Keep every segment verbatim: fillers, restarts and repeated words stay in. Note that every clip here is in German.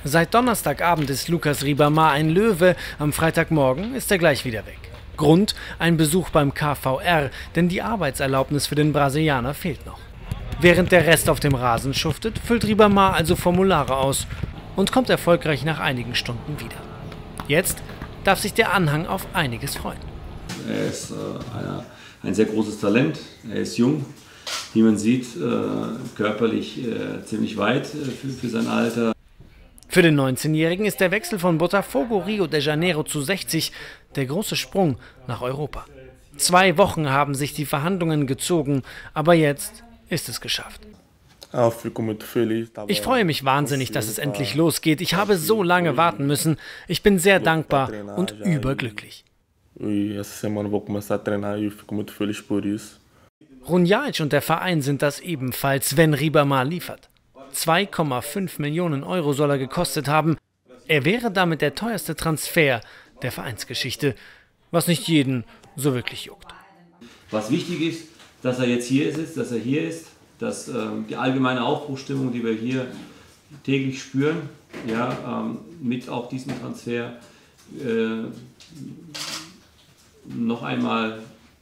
Seit Donnerstagabend ist Lucas Ribamar ein Löwe, am Freitagmorgen ist er gleich wieder weg. Grund: ein Besuch beim K V R, denn die Arbeitserlaubnis für den Brasilianer fehlt noch. Während der Rest auf dem Rasen schuftet, füllt Ribamar also Formulare aus und kommt erfolgreich nach einigen Stunden wieder. Jetzt darf sich der Anhang auf einiges freuen. Er ist äh, eine, ein sehr großes Talent, er ist jung, wie man sieht, äh, körperlich äh, ziemlich weit äh, für, für sein Alter. Für den neunzehnjährigen ist der Wechsel von Botafogo Rio de Janeiro zu sechzig der große Sprung nach Europa. Zwei Wochen haben sich die Verhandlungen gezogen, aber jetzt ist es geschafft. Ich freue mich wahnsinnig, dass es endlich losgeht. Ich habe so lange warten müssen. Ich bin sehr dankbar und überglücklich. Runjaic und der Verein sind das ebenfalls, wenn Ribamar liefert. zwei Komma fünf Millionen Euro soll er gekostet haben. Er wäre damit der teuerste Transfer der Vereinsgeschichte, was nicht jeden so wirklich juckt. Was wichtig ist, dass er jetzt hier ist, dass er hier ist, dass äh, die allgemeine Aufbruchsstimmung, die wir hier täglich spüren, ja, ähm, mit auch diesem Transfer äh, noch einmal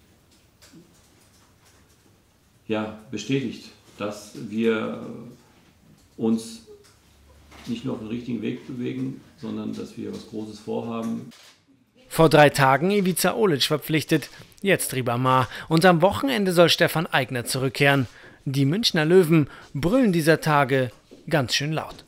ja, bestätigt, dass wir uns nicht nur auf den richtigen Weg bewegen, sondern dass wir was Großes vorhaben. Vor drei Tagen Ivica Olic verpflichtet, jetzt Ribamar. Und am Wochenende soll Stefan Aigner zurückkehren. Die Münchner Löwen brüllen dieser Tage ganz schön laut.